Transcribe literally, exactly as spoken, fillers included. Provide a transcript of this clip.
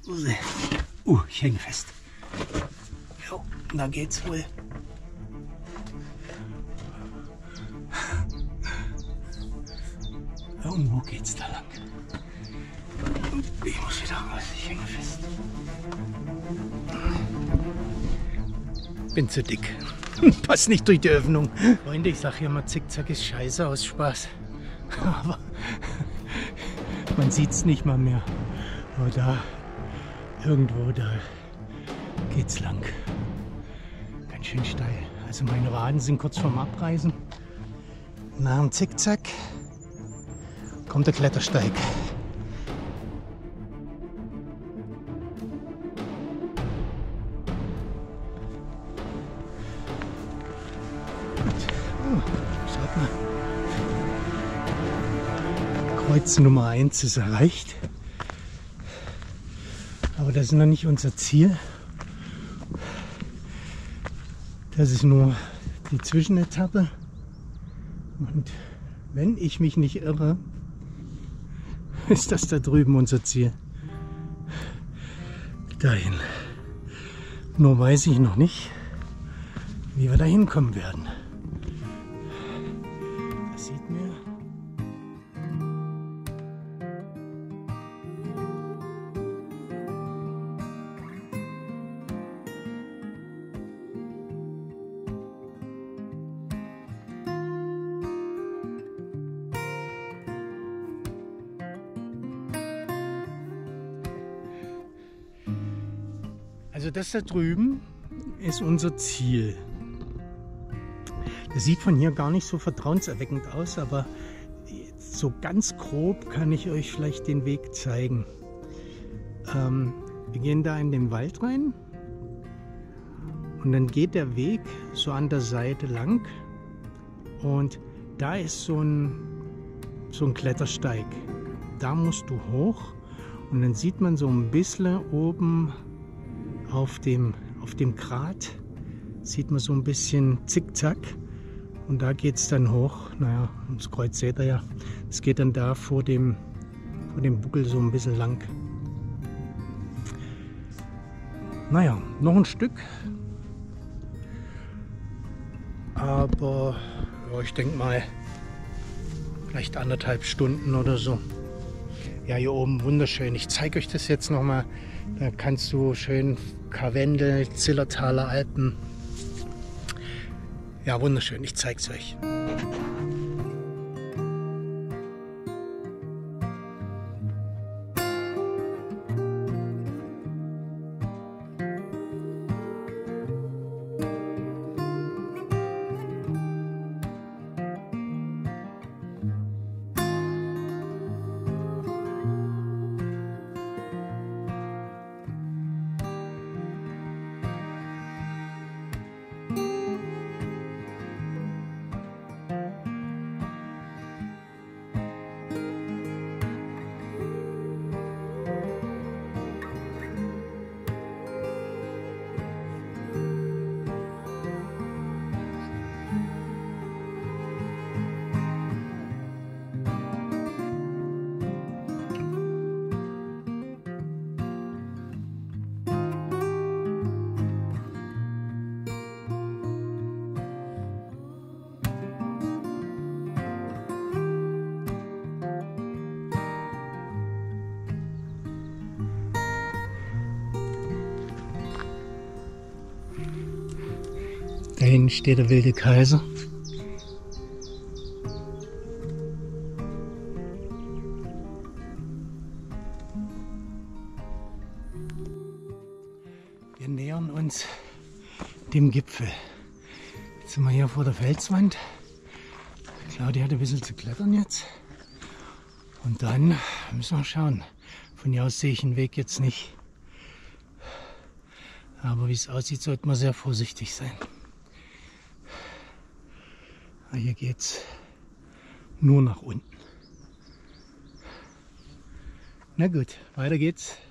Uh, ich hänge fest. Jo, da geht's wohl. Irgendwo geht's da lang. Ich muss wieder raus, ich hänge fest. Bin zu dick. Pass nicht durch die Öffnung. Freunde, ich sag hier mal, Zickzack ist scheiße aus Spaß. Aber man sieht's nicht mal mehr. Aber da, irgendwo da geht's lang. Ganz schön steil. Also meine Waden sind kurz vorm Abreißen. Nach dem Zickzack kommt der Klettersteig. Oh, schaut mal. Kreuz Nummer eins ist erreicht. Aber das ist noch nicht unser Ziel. Das ist nur die Zwischenetappe. Und wenn ich mich nicht irre, ist das da drüben unser Ziel. Dahin. Nur weiß ich noch nicht, wie wir da hinkommen werden. Das sieht mir. Also das da drüben ist unser Ziel. Das sieht von hier gar nicht so vertrauenserweckend aus, aber so ganz grob kann ich euch vielleicht den Weg zeigen. Ähm, wir gehen da in den Wald rein und dann geht der Weg so an der Seite lang und da ist so ein, so ein Klettersteig. Da musst du hoch und dann sieht man so ein bisschen oben Auf dem, auf dem Grat sieht man so ein bisschen Zickzack und da geht es dann hoch. Naja, das Kreuz seht ihr ja. Es geht dann da vor dem, vor dem Buckel so ein bisschen lang. Naja, noch ein Stück. Aber ja, ich denke mal, vielleicht anderthalb Stunden oder so. Ja, hier oben wunderschön. Ich zeige euch das jetzt nochmal. Da kannst du schön Karwendel, Zillertaler Alpen. Ja, wunderschön. Ich zeige es euch. Da hinten steht der wilde Kaiser. Wir nähern uns dem Gipfel. Jetzt sind wir hier vor der Felswand. Claudia hat ein bisschen zu klettern jetzt. Und dann müssen wir schauen. Von hier aus sehe ich den Weg jetzt nicht. Aber wie es aussieht, sollte man sehr vorsichtig sein. Hier geht es nur nach unten. Na gut, weiter geht's.